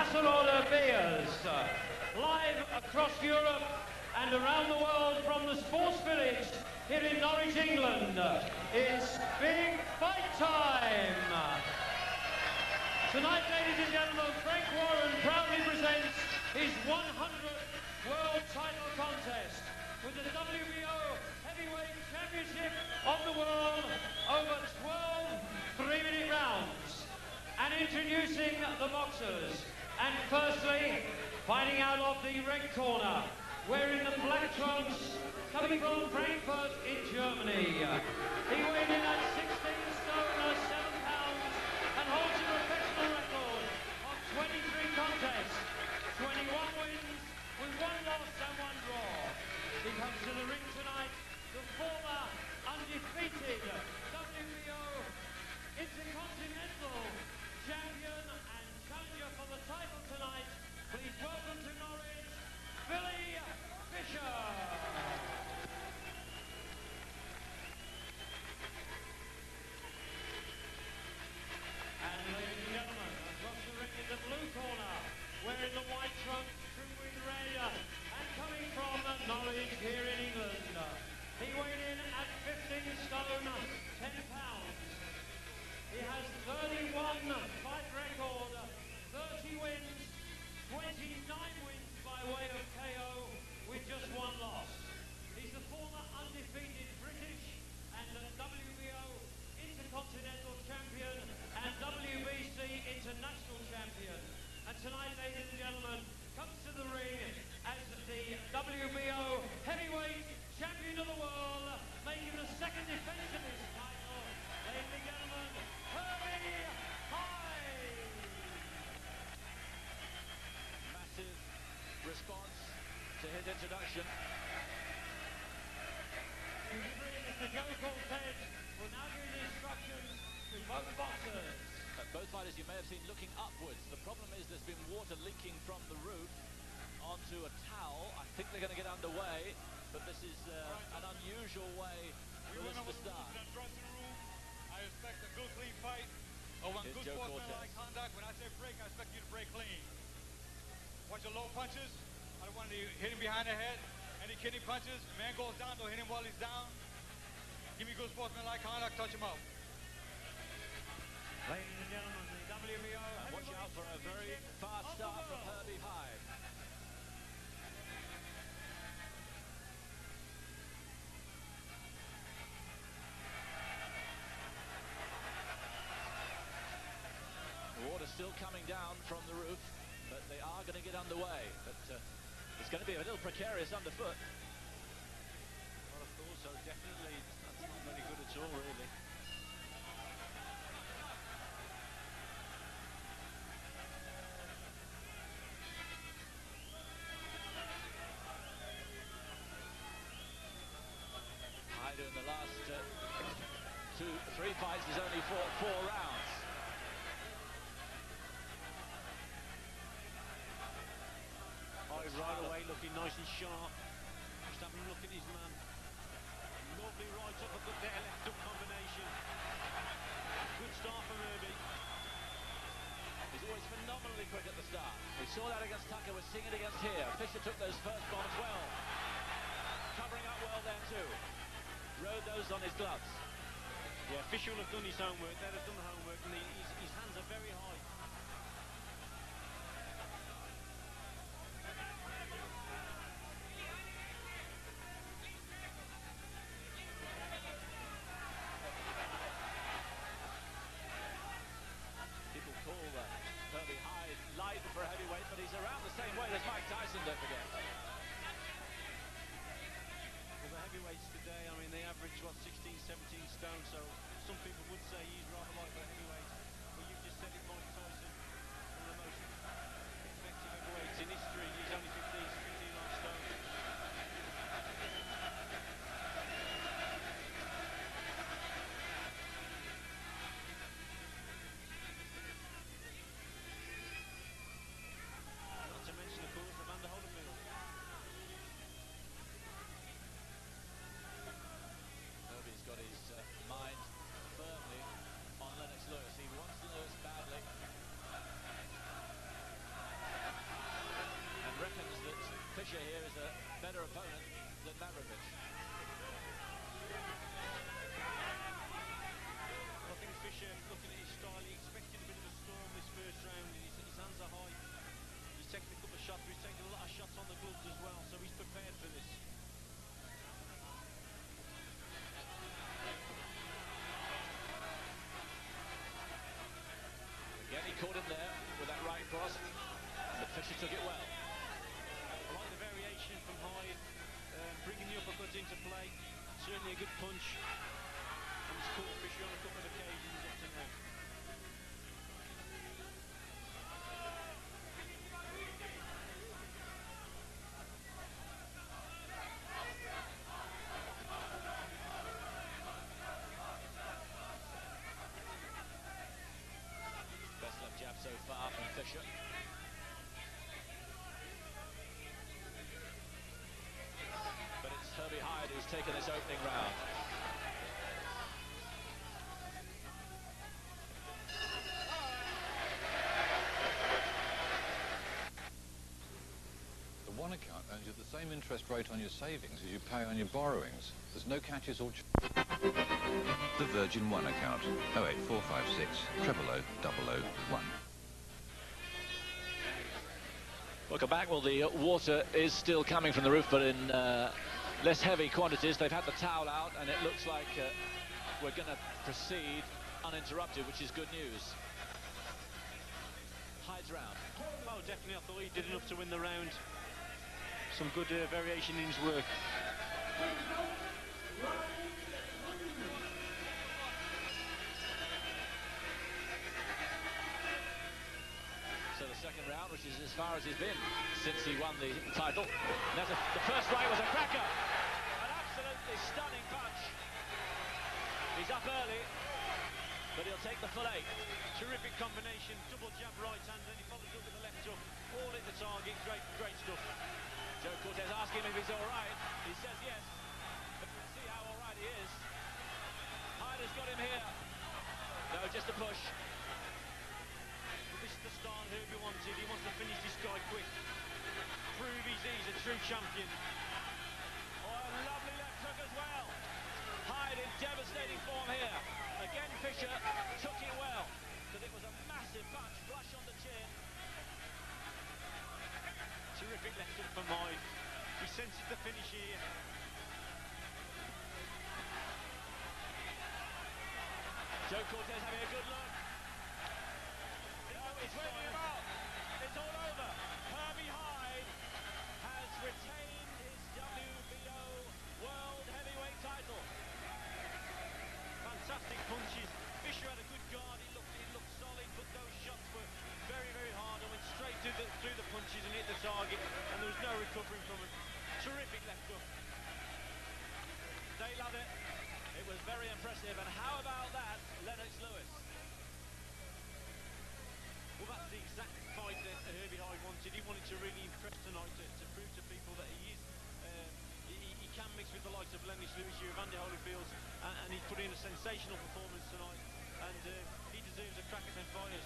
Casserole beers, live across Europe and around the world from the Sports Village here in Norwich, England. It's big fight time. Tonight, ladies and gentlemen, Frank Warren proudly presents his 100th World Title Contest with the WBO Heavyweight Championship of the world over 12 3-minute rounds. And introducing the boxers. And firstly, fighting out of the red corner, wearing the black trunks, coming from Frankfurt in Germany. He weighed in at 16 stone, 7 pounds, and holds a professional record of 23 contests, 21 wins, with 1 loss and 1 draw. He comes to the ring tonight, the former undefeated WBO Intercontinental champion and challenger for the title tonight. Please welcome to Norwich, Willie Fischer. And ladies and gentlemen, across the ring in the blue corner, wearing the white trunks, trimmed with red, and coming from Norwich here in England. He weighed in at 15 stone, 10 pounds. He has 31 fight record, 30 wins, 29 wins by way of KO with just 1 loss. He's the former undefeated British and WBO Intercontinental Champion and WBC International Champion. And tonight, ladies and gentlemen, comes to the ring as the WBO Heavyweight Champion of the world, making the 2nd defense of his title. Ladies and gentlemen, Herbie. Massive response to his introduction. Mr. Joe Cortez will now give the instructions to both boxers. Both fighters you may have seen looking upwards. The problem is there's been water leaking from the roof onto a towel. I think they're going to get underway, but this is an unusual way for this to start. I expect a good, clean fight. Oh, one good sportsmanlike conduct. When I say break, I expect you to break clean. Watch your low punches. I don't want to hit him behind the head. Any kidney punches. Man goes down, don't hit him while he's down. Give me good sportsmanlike conduct, touch him up. Ladies and gentlemen, the WBO... Watch out for a very fast start from Herbie Hyde. The water's still coming down from the roof, but they are going to get underway. But it's going to be a little precarious underfoot. Well, of course, so definitely that's not very good at all, really. Hyde in the last 3 fights has only fought 4 rounds. Right away, looking nice and sharp. Just having a look at his man. Lovely right uppercut there, left hook combination. Good start from Herbie. He's always phenomenally quick at the start. We saw that against Tucker, we're seeing it against here. Fischer took those first bombs well. Covering up well there too. Rode those on his gloves. Yeah, Fischer will have done his homework. They'd have done the homework, and his hands are very high. Herbie Hyde light for a heavyweight, but he's around the same weight as Mike Tyson, don't forget. Well, the heavyweights today, I mean, they average, what, 16, 17 stone, so some people would say he's rather light for a heavyweight. But you've just said it, Mike Tyson. caught him there with that right cross, but Fischer took it well. I like the variation from Hyde, bringing the uppercuts into play. Certainly a good punch. And he's caught Fischer on a couple of occasions up to now. Best left jab so far from Fischer. But it's Herbie Hyde who's taken this opening round. The one account earns you the same interest rate on your savings as you pay on your borrowings. There's no catches or... The Virgin One account, 08456 000 001. Welcome back. Well, the water is still coming from the roof, but in less heavy quantities. They've had the towel out, and it looks like we're going to proceed uninterrupted, which is good news. Hyde's round. Oh, definitely. I thought he did enough to win the round. Some good variation in his work. So the second round, which is as far as he's been since he won the title. The first right was a cracker. An absolutely stunning punch. He's up early, but he'll take the full 8. Terrific combination, double jab right hand, and he followed up with the left hook. All at the target, great stuff. Joe Cortez asking him if he's all right. He says yes, but we'll see how all right he is. Hyde has got him here. No, just a push. But this is the start Herbie wanted. He wants to finish this guy quick. Prove he's a true champion. Oh, a lovely left hook as well. Hyde in devastating form here. Again, Fischer took it well, because it was a massive punch, flush on the chin. Terrific left hook from Hyde. He senses the finish here. Joe Cortez having a good look. No, it's waving him out. It's all over. Herbie Hyde has retained his WBO World Heavyweight title. Fantastic punches. Fischer had a good guard. He looked solid, but those shots were very hard and went straight through the punches and hit the target, and there was no recovering from it. Terrific left hook. They love it. It was very impressive. And how about that, Lennox Lewis? Well, that's the exact fight that Herbie Hyde wanted. He wanted to really impress tonight, to prove to people that he is. He can mix with the likes of Lennox Lewis, Evander Holyfield, and he put in a sensational performance tonight, and he deserves a crack at them fighters.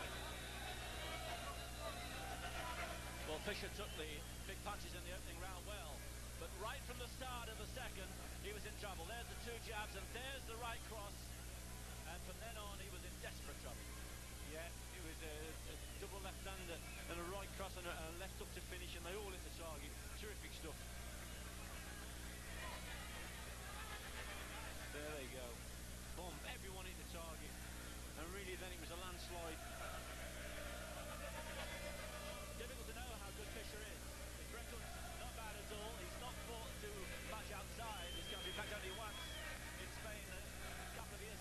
Well, Fischer took the big punches in the opening round well, but right from the start of the second, he was in trouble. There's the 2 jabs, and there's the right cross, and from then on, he was in desperate trouble. Yeah, it was a double left-hander and a right cross and a left hook to finish, and they all hit the target. Terrific stuff. There they go. Boom, everyone hit the target. And really then it was a landslide. Difficult to know how good Fischer is. His record's not bad at all. He's not fought too much outside this country. In fact, only once in Spain a couple of years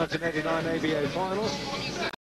1989 ABO finals.